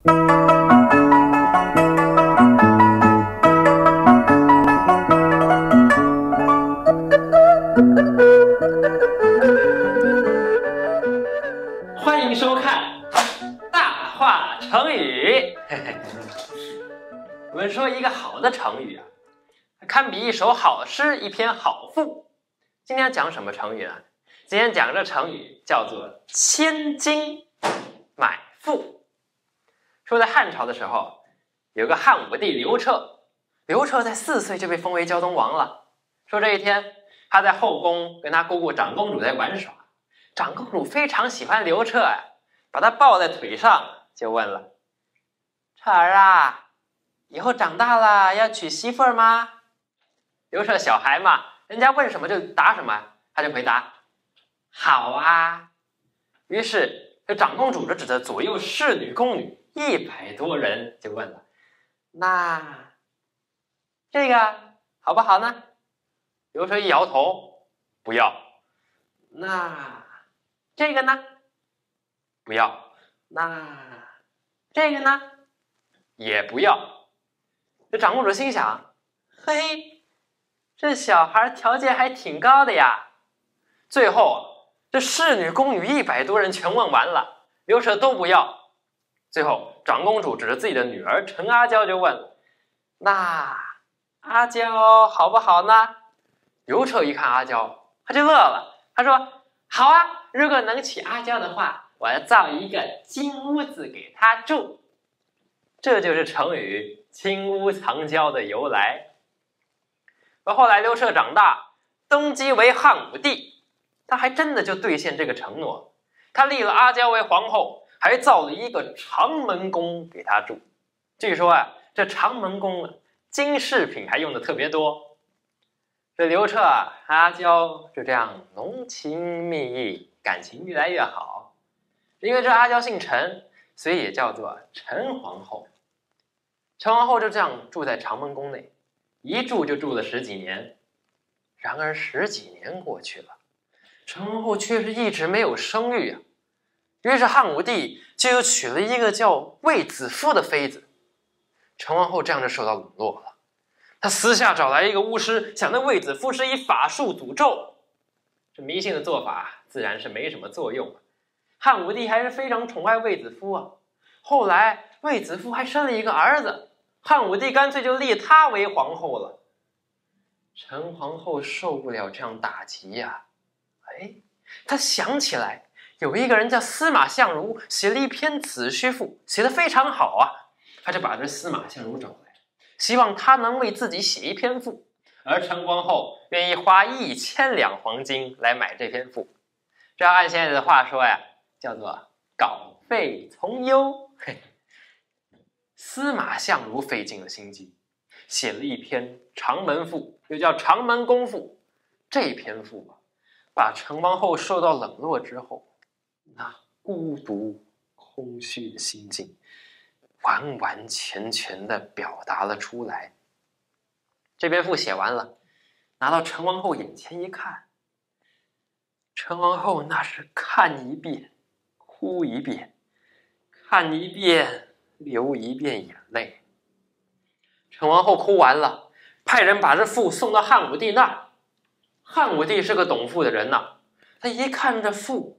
欢迎收看大话成语。我们说一个好的成语啊，堪比一首好诗，一篇好赋。今天讲什么成语呢？今天讲这成语叫做千金买赋。说在汉朝的时候，有个汉武帝刘彻，刘彻在4岁就被封为胶东王了。说这一天，他在后宫跟他姑姑长公主在玩耍，长公主非常喜欢刘彻啊，把他抱在腿上，就问了：“彻儿啊，以后长大了要娶媳妇儿吗？”刘彻小孩嘛，人家问什么就答什么，他就回答：“好啊。”于是这长公主就指着左右侍女宫女100多人，就问了：“那这个好不好呢？”刘彻一摇头：“不要。”“那这个呢？”“不要。”“那这个呢？”“也不要。”这长公主心想：“嘿，这小孩条件还挺高的呀。”最后这侍女宫女100多人全问完了，刘彻都不要。最后长公主指着自己的女儿陈阿娇就问了：“那阿娇好不好呢？”刘彻一看阿娇，他就乐了，他说：“好啊，如果能娶阿娇的话，我要造一个金屋子给她住。”这就是成语金屋藏娇的由来。而后来刘彻长大，登基为汉武帝，他还真的就兑现这个承诺，他立了阿娇为皇后，还造了一个长门宫给她住。据说啊，这长门宫啊，金饰品还用的特别多。这刘彻啊，阿娇就这样浓情蜜意，感情越来越好。因为这阿娇姓陈，所以也叫做陈皇后。陈皇后就这样住在长门宫内，一住就住了10几年。然而10几年过去了，陈皇后却是一直没有生育啊。于是汉武帝就又娶了一个叫卫子夫的妃子。陈皇后这样就受到冷落了，他私下找来一个巫师，想那卫子夫是以法术诅咒。这迷信的做法自然是没什么作用。汉武帝还是非常宠爱卫子夫啊。后来卫子夫还生了一个儿子，汉武帝干脆就立他为皇后了。陈皇后受不了这样打击呀，她想起来有一个人叫司马相如，写了一篇子虚赋，写得非常好啊。她就把这司马相如找来，希望他能为自己写一篇赋，而陈皇后愿意花1000两黄金来买这篇赋。这要按现在的话说呀，叫做稿费从优。司马相如费尽了心机，写了一篇长门赋，又叫长门宫赋。这篇赋啊，把陈皇后受到冷落之后，那孤独空虚的心境完完全全的表达了出来。这篇赋写完了，拿到陈皇后眼前一看，陈皇后那是看一遍哭一遍，看一遍流一遍眼泪。陈皇后哭完了，派人把这赋送到汉武帝那儿。汉武帝是个懂赋的人呐，他一看这赋，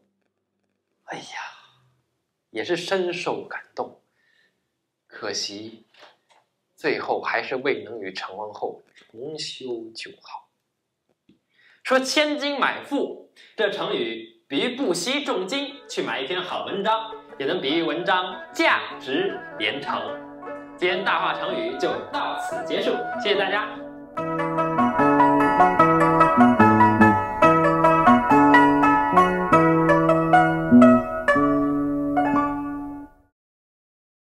也是深受感动。可惜最后还是未能与陈皇后重修旧好。说千金买赋，这成语比喻不惜重金去买一篇好文章，也能比喻文章价值连城。今天大话成语就到此结束，谢谢大家。